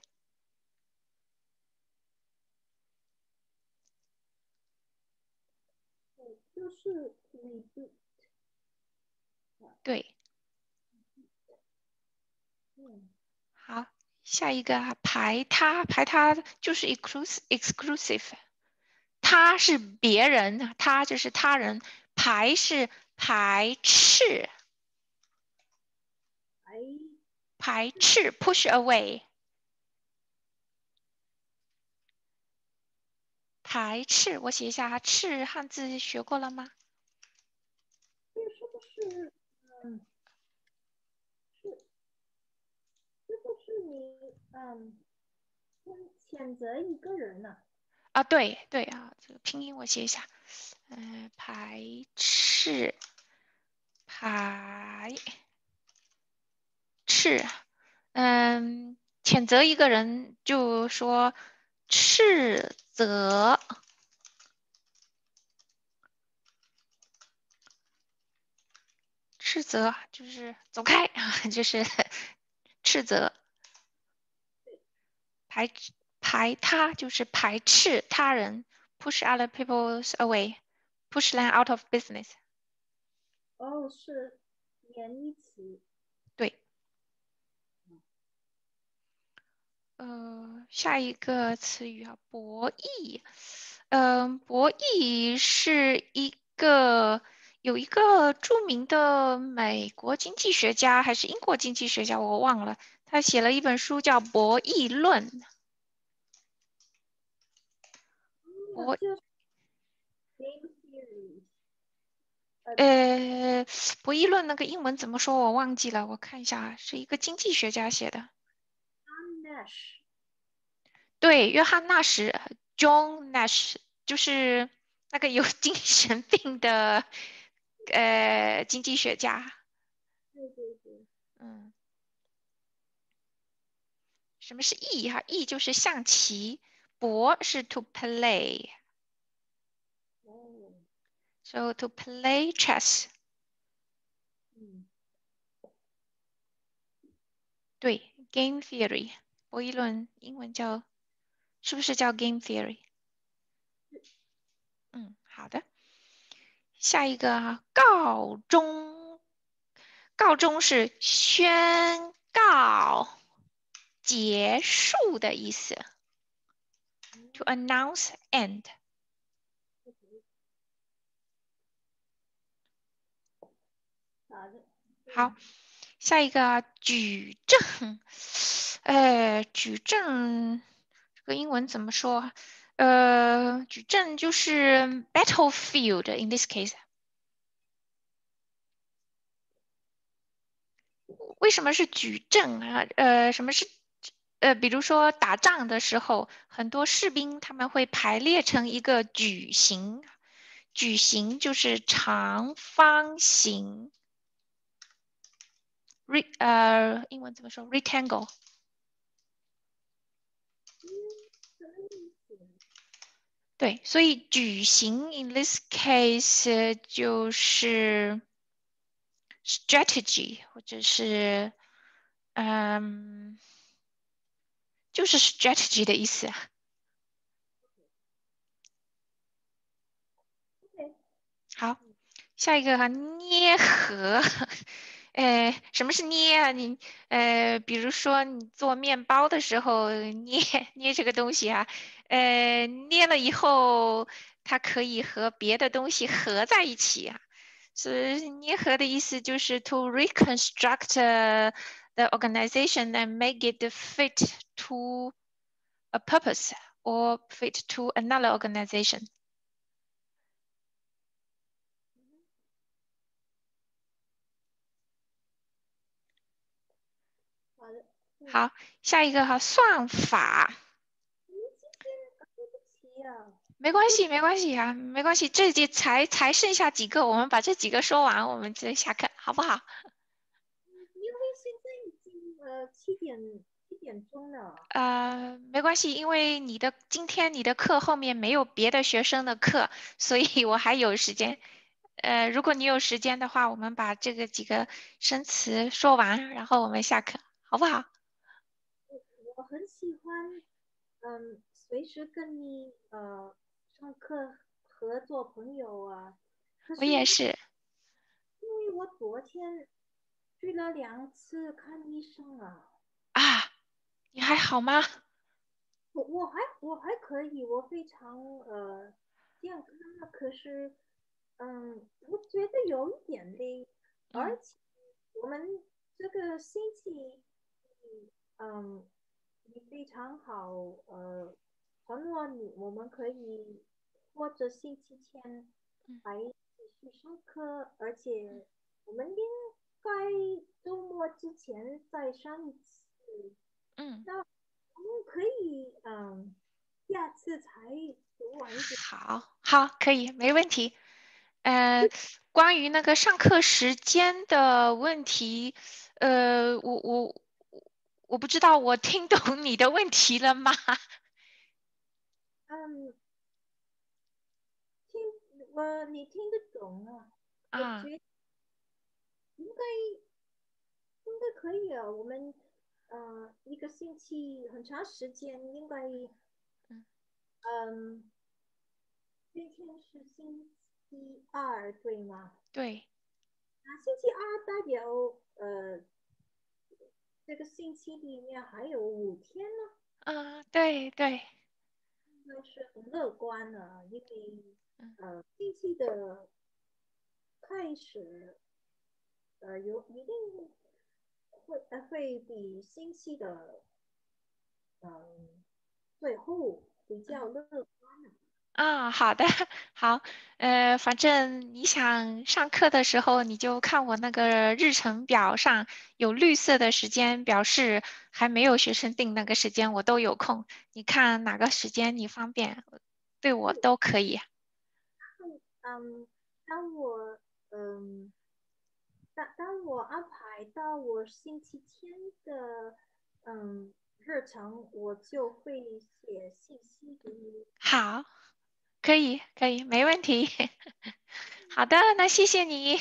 对，就是 reboot， 对， 嗯， 好，下一个啊排他，排他就是 exclusive exclusive。他是别人，他就是他人，排是排斥， 哎， 排斥 push away，排斥。我写一下，斥汉字学过了吗？ 这是不是嗯是是不是你嗯先谴责一个人呢、 啊，对对啊，这个拼音我写一下，嗯、呃，排斥，排斥，嗯，谴责一个人就说斥责，斥责就是走开啊，就是斥责。排排他就是排斥他人，push other people away，push them out of business。 哦，是贬义词。 对，呃，下一个词语啊，博弈。嗯、博弈是一个有一个著名的美国经济学家还是英国经济学家，我忘了，他写了一本书叫《博弈论》。博那就是 game theory，呃呃，博弈论那个英文怎么说？我忘记了，我看一下啊，是一个经济学家写的。 ，Nash， 对，约翰纳什 （John Nash） 就是那个有精神病的呃经济学家。 对对对， 嗯，什么是弈哈？弈就是象棋，博是 to play，so 哦， to play chess。 嗯， 对，game theory，博弈论英文叫是不是叫 game theory？嗯，好的。下一个啊，告终，告终是宣告结束的意思，to 嗯 announce end。 好的， 好， 嗯， 下一个啊举证，呃，举证这个英文怎么说啊？呃，举证就是 battlefield in this case。为什么是举证啊？呃，什么是呃，比如说打仗的时候，很多士兵他们会排列成一个矩形，矩形就是长方形，re 呃，英文怎么说？rectangle。 嗯，什么意思？ 对，所以矩形 in this case 呃就是 strategy，或者是嗯，就是 strategy 的意思啊。 ？OK， 好，下一个哈，捏合，呃，什么是捏啊？你呃，比如说你做面包的时候捏捏这个东西啊，呃，捏了以后它可以和别的东西合在一起啊。所以捏合的意思就是 to reconstruct the organization and make it fit to a purpose or fit to another organization. 好的，嗯， 好，下一个哈，算法。 你今天对不起啊， 没关系，没关系啊，没关系。这节才才剩下几个，我们把这几个说完，我们就下课，好不好？ 因为现在已经呃七点七点钟了。 呃，没关系，因为你的今天你的课后面没有别的学生的课，所以我还有时间。呃，如果你有时间的话，我们把这个几个生词说完，然后我们下课，好不好？ 我很喜欢，嗯，随时跟你呃上课合作朋友啊。可我是因也是因为我昨天去了两次看医生啊。 啊，你还好吗？ 我我还我还可以，我非常呃健康啊。可是，嗯，我觉得有一点累，而嗯且我们这个星期，嗯，你非常好，呃，承诺你我们可以或者星期天嗯还继续上课，而且我们应该周末之前再上一次。 嗯， 那我们可以嗯，下次才读完一点。 好，好，可以，没问题。呃，关于那个上课时间的问题，呃，我我我不知道我听懂你的问题了吗？ 嗯，听我你听得懂啊？我啊， 觉得应该应该可以啊。我们呃一个星期很长时间，应该嗯， 嗯，今天是星期二对吗？ 对， 啊，星期二代表呃这个星期里面还有五天呢。 啊，对对， 应该是很乐观的，因为嗯呃，经济的开始呃有一定会呃会比星期的嗯最后比较嗯。 乐观的。 啊，好的，好，呃，反正你想上课的时候，你就看我那个日程表上有绿色的时间，表示还没有学生定那个时间，我都有空。你看哪个时间你方便，对我都可以。 嗯，当我嗯当当我安排到我星期天的嗯日程，我就会写信息给你。 好，可以，可以，没问题。好的，那谢谢你。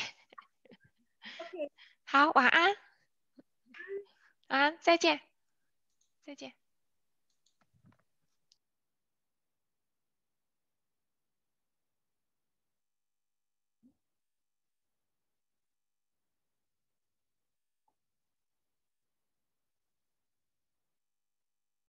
OK。 好，晚安，晚安，再见，再见。